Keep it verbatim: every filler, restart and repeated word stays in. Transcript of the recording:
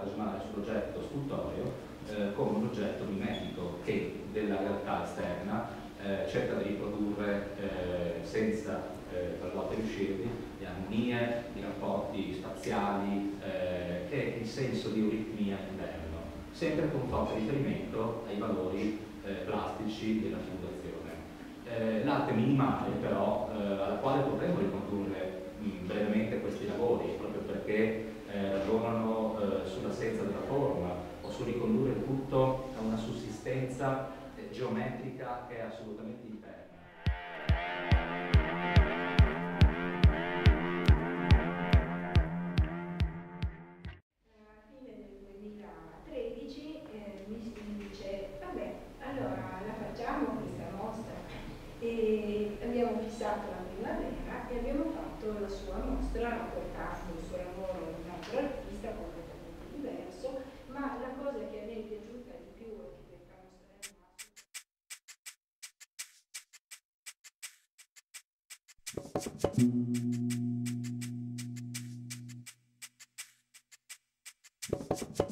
ragionare sull'oggetto scultoreo eh, come un oggetto mimetico che della realtà esterna eh, cerca di riprodurre eh, senza eh, tra volte riuscirvi le armonie, i rapporti spaziali eh, e il senso di euritmia interno, sempre con forte riferimento ai valori eh, plastici della figurazione. Eh, l'arte minimale però, eh, alla quale potremmo ricondurre mh, brevemente questi lavori, proprio perché eh, ragionano eh, sull'assenza della forma o su ricondurre il tutto a una sussistenza eh, geometrica che è assolutamente interna. duemilatredici eh, mi si dice vabbè, allora la facciamo questa mostra, e abbiamo fissato la primavera e abbiamo fatto la sua mostra portando il suo lavoro di un altro artista completamente diverso, ma la cosa che a me è piaciuta di più e che questa mostra è